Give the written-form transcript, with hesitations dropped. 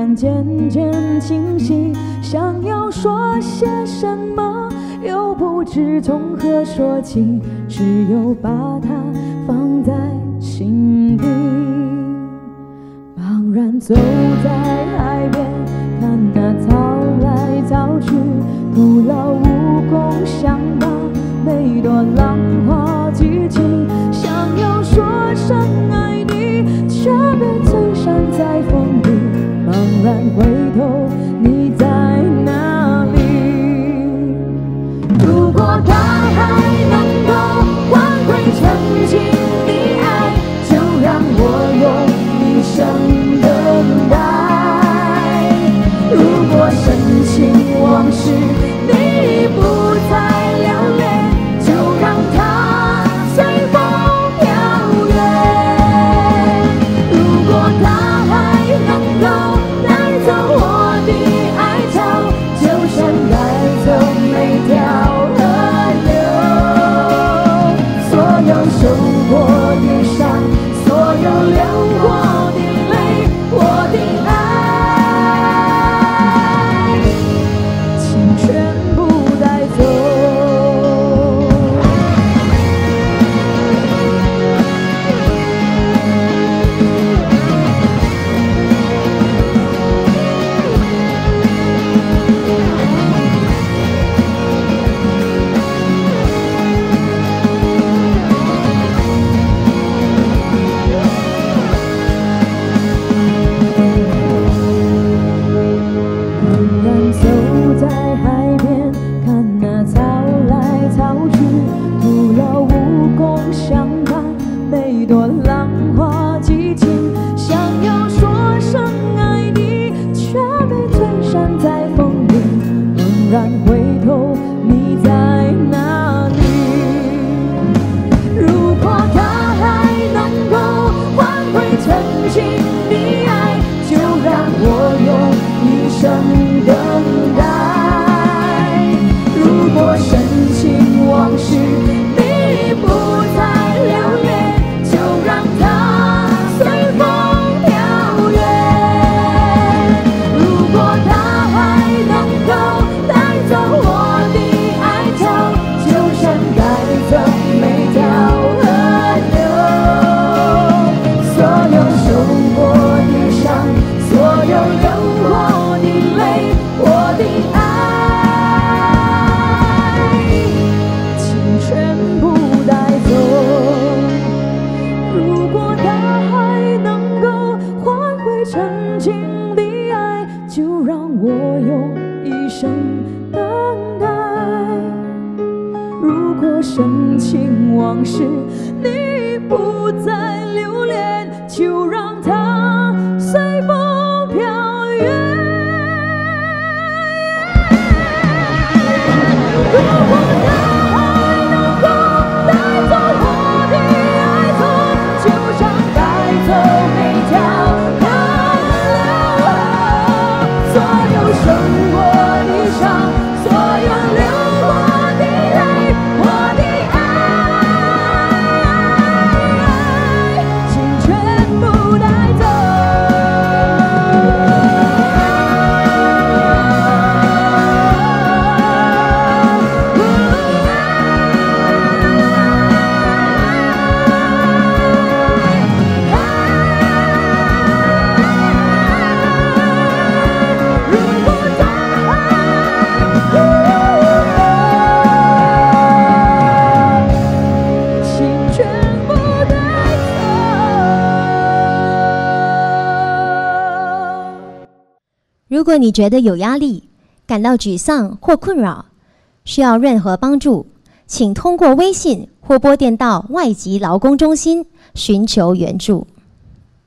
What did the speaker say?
然渐渐清晰，想要说些什么，又不知从何说起，只有把它放在心底。茫然走在海边，看那草来草去，徒劳无功，想把每朵浪花记起，想要说声爱你，却被吹散在风里。茫然回头，你在哪里？如果大海能够换回曾经的爱，就让我用一生等待。如果深情往事你不再留恋，就让它随风飘远。如果大海能够带走我的哀愁，就像带走每条河流。所有受过的伤，所有流过的泪，我的爱，请全部带走。茫然走在海边，看那草来草去，徒劳无功，想把每朵浪花记起，想要说声爱你，却被吹散在风里。猛然回头，你在哪里？如果大海能够换回曾经的爱，就让我用一生等待。如果深情往事你不再留恋，就让它随风飘远。如果大海能够带走我的哀愁，就像带走每条河流。所有受过的伤，所有流过的泪，我的爱，请全部带走。如果大海能够换回曾经的爱，就让我用一生等待。如果深情往事你不再留恋，就让它随风飘远。如果大海能够带走我的哀痛，就像带走每条河流。所有受过的伤，所有流过的泪，我的爱，请全部带走。 如果你觉得有压力，感到沮丧或困扰，需要任何帮助，请通过微信或拨电到外籍劳工中心寻求援助。